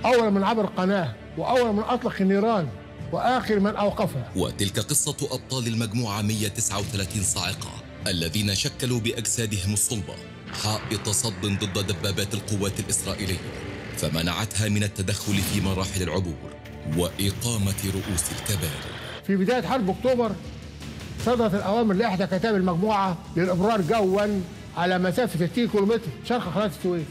أول من عبر القناة، وأول من أطلق النيران، وآخر من أوقفها. وتلك قصة أبطال المجموعة 139 صاعقة الذين شكلوا بأجسادهم الصلبة حائط صد ضد دبابات القوات الإسرائيلية، فمنعتها من التدخل في مراحل العبور وإقامة رؤوس الكباري. في بداية حرب أكتوبر صدرت الأوامر لإحدى كتائب المجموعة للإبرار جواً على مسافة 60 كيلومتر شرق قناة السويس.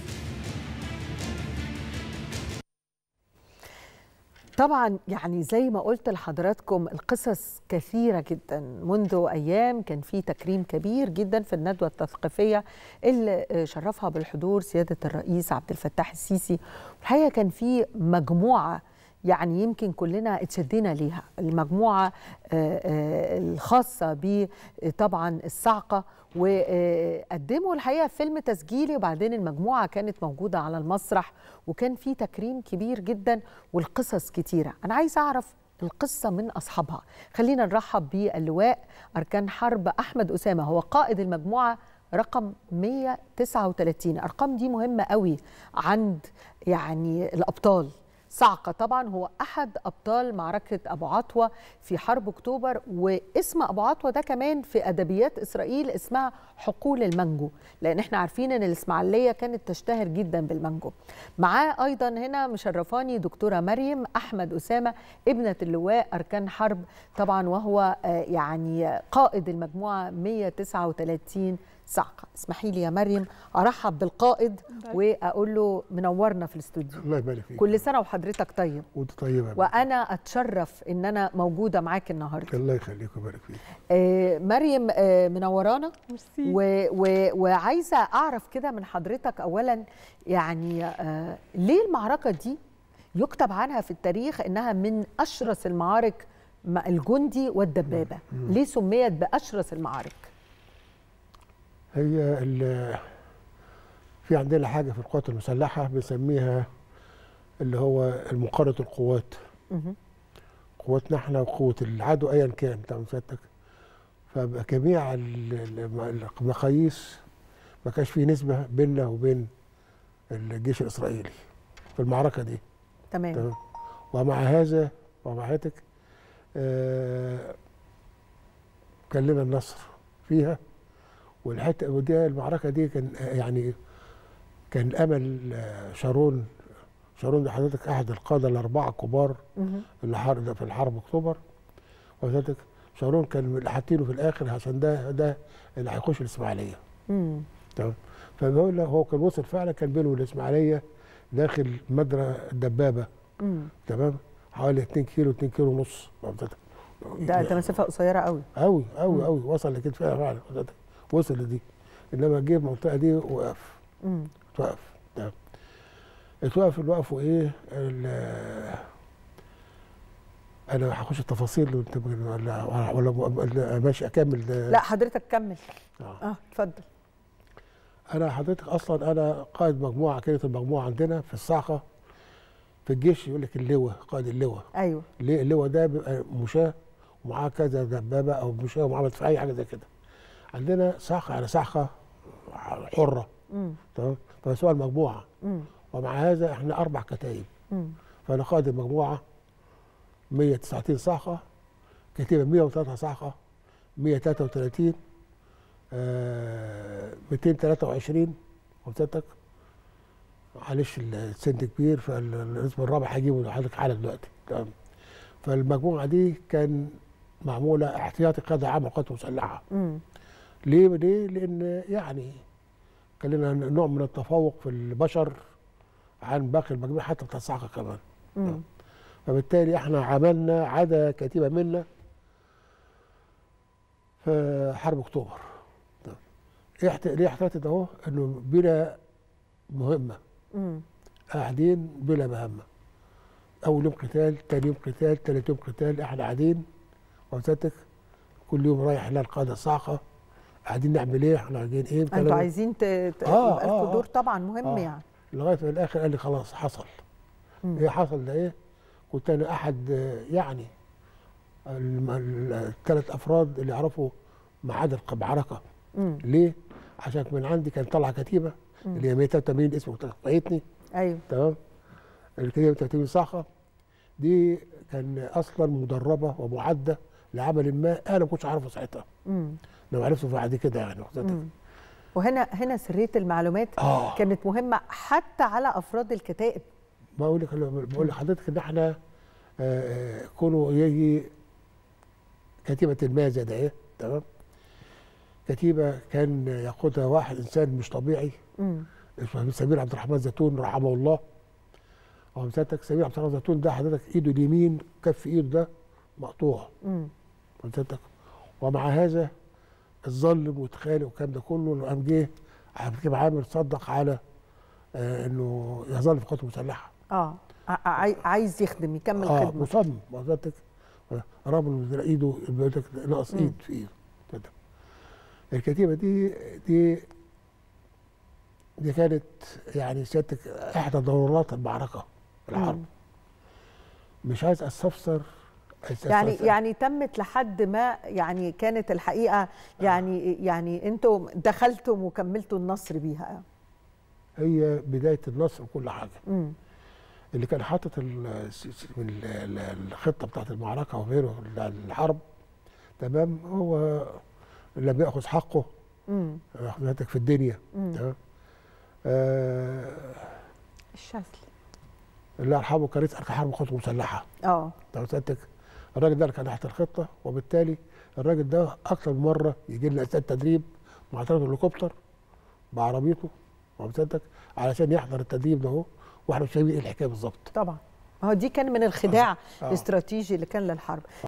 طبعا يعني زي ما قلت لحضراتكم القصص كثيرة جدا. منذ أيام كان في تكريم كبير جدا في الندوة التثقيفية اللي شرفها بالحضور سيادة الرئيس عبد الفتاح السيسي. الحقيقة كان في مجموعة يعني يمكن كلنا اتشدينا ليها، المجموعة الخاصة بطبعا الصاعقة، وقدموا الحقيقة فيلم تسجيلي، وبعدين المجموعة كانت موجودة على المسرح وكان في تكريم كبير جدا والقصص كتيرة. أنا عايز أعرف القصة من أصحابها. خلينا نرحب باللواء أركان حرب أحمد أسامة، هو قائد المجموعة رقم 139. الأرقام دي مهمة قوي عند يعني الأبطال. صاعقة طبعا هو أحد أبطال معركة أبو عطوة في حرب أكتوبر، واسم أبو عطوة ده كمان في أدبيات إسرائيل اسمها حقول المانجو، لأن احنا عارفين أن الإسماعيلية كانت تشتهر جدا بالمانجو. معاه أيضا هنا مشرفاني دكتورة مريم أحمد أسامة ابنة اللواء أركان حرب طبعا، وهو يعني قائد المجموعة 139 صاعقة. اسمحي لي يا مريم أرحب بالقائد وأقول له منورنا في الاستوديو. الله يبارك فيك. كل سنة وحضرتك طيب. وانت طيبة. وأنا أتشرف إن أنا موجودة معاك النهاردة. الله يخليك ويبارك فيك. مريم منورانا. وعايزة أعرف كده من حضرتك أولا يعني ليه المعركة دي يكتب عنها في التاريخ إنها من أشرس المعارك الجندي والدبابة؟ ليه سميت بأشرس المعارك؟ هي في عندنا حاجة في القوات المسلحة بنسميها اللي هو المقارنة القوات. قواتنا احنا وقوة العدو ايا كان بتاع سيادتك، فجميع المقاييس ما كانش في نسبة بيننا وبين الجيش الإسرائيلي في المعركة دي. تمام. ومع هذا ومع هاتك كان لنا النصر فيها. والحته ودي المعركه دي كان يعني كان امل شارون ده حضرتك احد القاده الاربعه الكبار اللي في الحرب اكتوبر. وحضرتك شارون كان حاطينه في الاخر عشان ده اللي هيخش الاسماعيليه. تمام. فبقول له هو كان وصل فعلا، كان بينه والاسماعيليه داخل مجرى الدبابه. تمام. حوالي 2 كيلو 2 كيلو ونص. ده مسافه قصيره قوي قوي قوي قوي. وصل لكده فعلا وصل لدي. انما جه المنطقه دي وقف. اتوقف الوقف وايه انا هخش التفاصيل ولا ماشي اكمل؟ لا حضرتك كمل. اتفضل. انا حضرتك اصلا انا قائد مجموعه. كانت المجموعه عندنا في الصاعقه في الجيش يقول لك اللواء، قائد اللواء. ايوه. ليه اللواء ده بيبقى مشاه ومعاه كذا دبابه او مشاه ومعاه مدفعيه حاجه زي كده. عندنا صاعقه على صاعقه حره. تمام. فسؤال المجموعه. ومع هذا احنا 4 كتائب. فانا قائد المجموعه 139 صاعقه، كتيبه 103 صاعقه، 133 223. وبتاتك معلش السن كبير فالاسم الرابع هجيبه لحضرتك حالا دلوقتي. تمام. فالمجموعه دي كان معموله احتياطي قاده عامه للقوات المسلحه. ليه؟ لان يعني كان لنا نوع من التفوق في البشر عن باقي المجموعه حتى بتاع الصاعقه كمان. فبالتالي احنا عملنا عدا كتيبه منا في حرب اكتوبر. ليه احتياطي ده اهو؟ انه بلا مهمه. قاعدين بلا مهمه. اول يوم قتال، ثاني يوم قتال، ثالث يوم قتال، احنا قاعدين وساتك كل يوم رايح للقاده الصاعقه قاعدين نعمل ايه؟ احنا قاعدين ايه؟ انتوا عايزين يبقى لكم دور طبعا مهم يعني. لغايه في الاخر قال لي خلاص حصل. ايه حصل ده ايه؟ كنت انا احد يعني ال3 افراد اللي يعرفوا ميعاد المعركه. ليه؟ عشان من عندي كان طالعه كتيبه اللي هي 183 اسمه فايتني. ايوه. تمام. الكتيبه 30 صاعقه دي كان اصلا مدربه ومعده لعمل ما انا ما كنتش عارفه ساعتها. لو عرفته بعد كده يعني. وهنا سريه المعلومات كانت مهمه حتى على افراد الكتائب. بقول لحضرتك ان احنا كونوا يجي كتيبه ما زي ده ايه تمام. كتيبه كان يقودها واحد انسان مش طبيعي اسمه سمير عبد الرحمن زيتون رحمه الله. هو مساتك سمير عبد الرحمن زيتون ده حضرتك ايده اليمين كف ايده ده مقطوع. مساتك ومع هذا الظلم واتخانق والكلام ده كله قام جه عبد الحكيم عامر صدق على انه يظل في القوات المسلحه. عايز يخدم يكمل خدمه. مصمم حضرتك رغم ايده ناقص ايد في ايده. الكتيبه دي كانت يعني سيادتك احدى دورات المعركه الحرب. مش عايز استفسر يعني تمت لحد ما يعني كانت الحقيقه يعني انتم دخلتم وكملتوا النصر بيها. هي بدايه النصر وكل حاجه. اللي كان حاطط الخطه بتاعت المعركه وغيره الحرب تمام هو لم ياخذ حقه حضرتك في الدنيا. تمام. الشاذلي الله يرحمه كان رئيس اركان حرب القوات المسلحه. طب سيادتك الراجل ده كان تحت الخطه وبالتالي الراجل ده اكثر من مره يجي لنا اثناء التدريب مع طياره الهليكوبتر بعربيته ومسدك علشان يحضر التدريب ده اهو واحنا مش فاهمين ايه الحكايه بالظبط. طبعا ما هو دي كان من الخداع الاستراتيجي اللي كان للحرب.